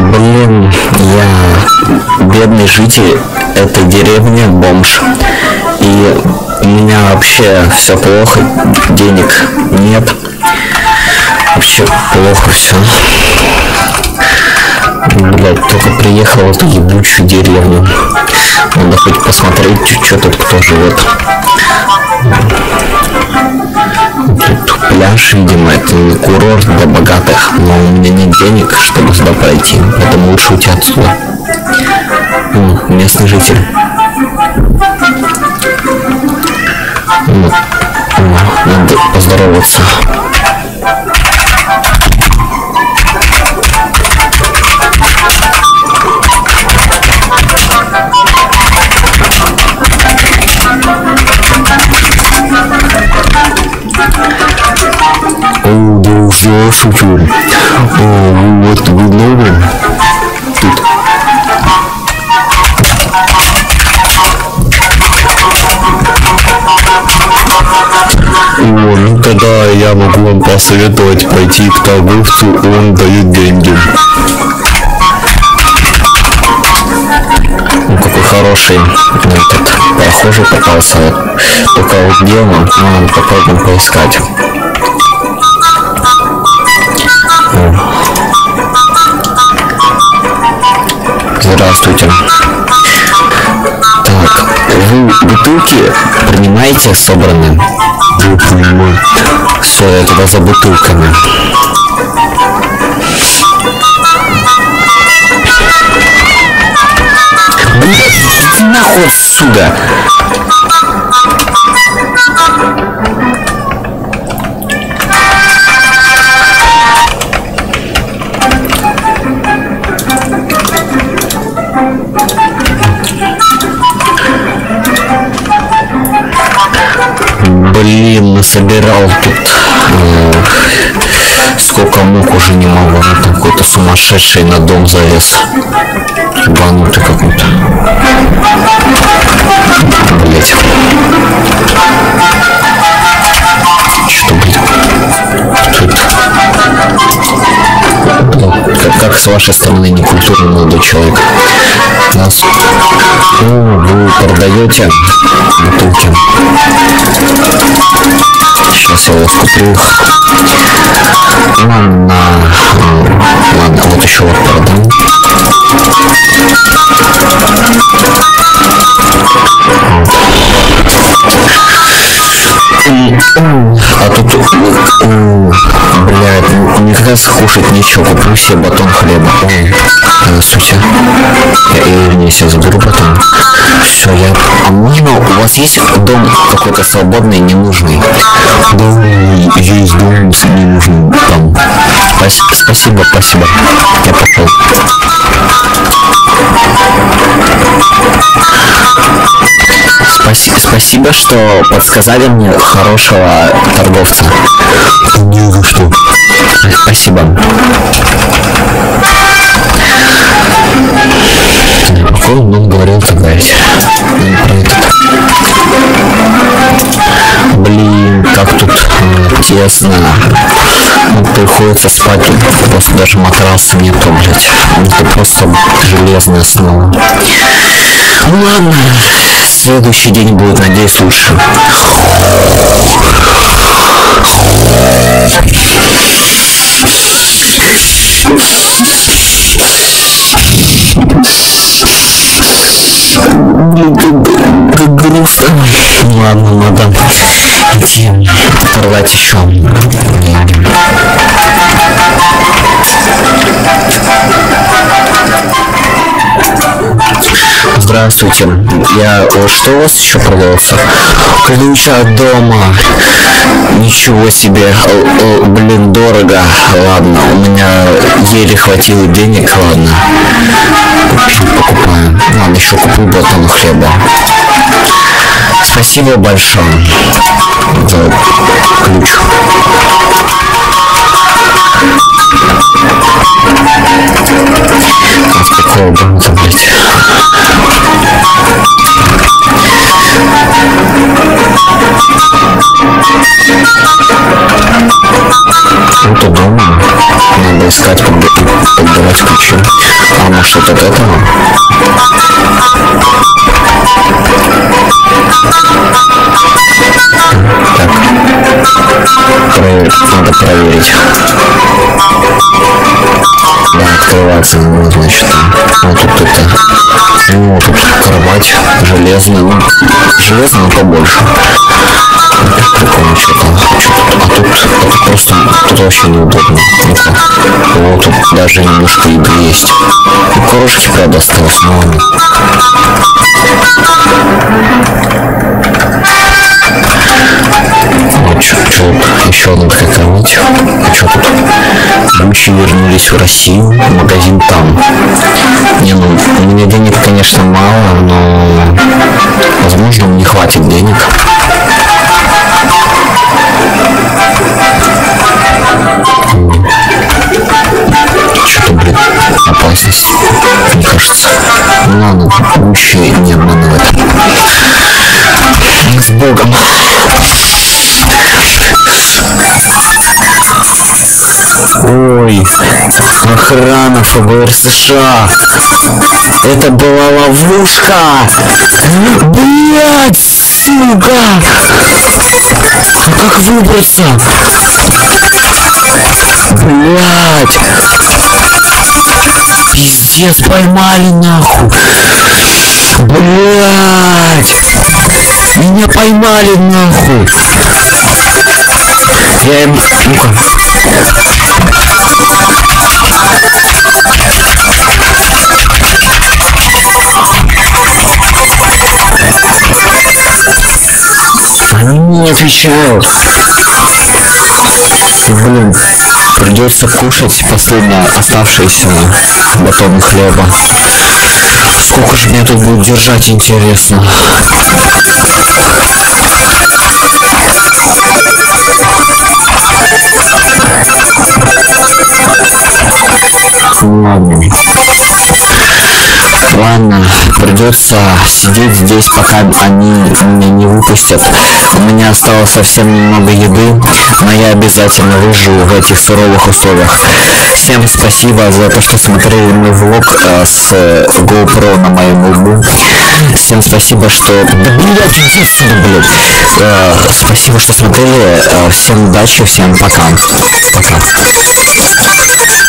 Блин, я бедный житель этой деревни, бомж. И у меня вообще все плохо, денег нет. Вообще плохо все. Блять, только приехал в эту ебучую деревню. Надо хоть посмотреть, что тут кто живет. Тут пляж, видимо, это курорт для богатых, но у меня нет денег, чтобы сюда пройти, поэтому лучше уйти отсюда. Местный житель. Надо поздороваться. О, да, здравствуйте. О, вот вы новый. Тут. О, ну тогда я могу вам посоветовать пойти к торговцу, он дает деньги. Ну, какой хороший этот прохожий попался. Только вот где он? Надо попробуем поискать. Здравствуйте. Так, вы бутылки принимаете собранные? Да, принимаю. Все, я туда за бутылками. Иди нахуй отсюда! Блин, насобирал тут сколько мук уже не могу. Ну, там какой-то сумасшедший на дом залез. Ебанутый какой-то. Блять. Что, блин? Что это? Как с вашей стороны некультурный молодой человек? Нас... О, вы продаете бутылки? Сейчас я вас куплю их. Ладно, вот еще вот продам. А тут, блядь, мне как раз кушать нечего, куплю себе батон хлеба. Ой, здравствуйте. Я сейчас заберу потом. Все, я... А можно, у вас есть дом какой-то свободный, ненужный? Да, есть дом ненужный там. Спасибо, спасибо. Я пошел. Спасибо, что подсказали мне хорошего торговца. Не за что. Спасибо. Какой он говорил тогда ведь? Про этот. Блин, как тут тесно. Приходится спать, просто даже матраса нету, блять. Это просто железная основа. Ну ладно, следующий день будет, надеюсь, лучше. Как грустно. Ладно, надо идти продать еще. Здравствуйте. Что у вас еще продается? Ключ от дома. Ничего себе. Блин, дорого. Ладно, у меня еле хватило денег. Ладно. Покупаем. Ладно, еще куплю батон хлеба. Спасибо большое за ключ. С какого банка, блять? Это дома. Надо искать, подбирать ключи. А может от этого? Так. Надо проверить. Да, открывается, ну, значит, вот тут это. Ну, тут кровать железная, ну, железная, но побольше. Прикольно что-то. А тут просто, тут вообще неудобно. Ну-ка. Вот тут даже немножко еды есть. И крошки, правда, осталось, но... Вот что еще одна такая кровать. А что тут? Гуччи вернулись в Россию, магазин там. Не, ну, у меня денег, конечно, мало, но возможно, мне хватит денег. Что-то, блин, опасность, мне кажется. Ну ладно, Гуччи не обманывает. С Богом. Ой, охрана ФБР США. Это была ловушка. Блядь, сука. А как выбраться? Блядь. Пиздец, поймали нахуй. Блядь. Меня поймали нахуй. Я им... Ну-ка. Они не отвечают. Блин, придется кушать последнее оставшееся батон хлеба. Сколько же меня тут будет держать, интересно. Ладно, придется сидеть здесь, пока они меня не выпустят. У меня осталось совсем немного еды, но я обязательно выживу в этих суровых условиях. Всем спасибо за то, что смотрели мой влог с GoPro на моем лбу. Всем спасибо, что... Да блядь, иди отсюда, блядь. Спасибо, что смотрели. Всем удачи, всем пока. Пока.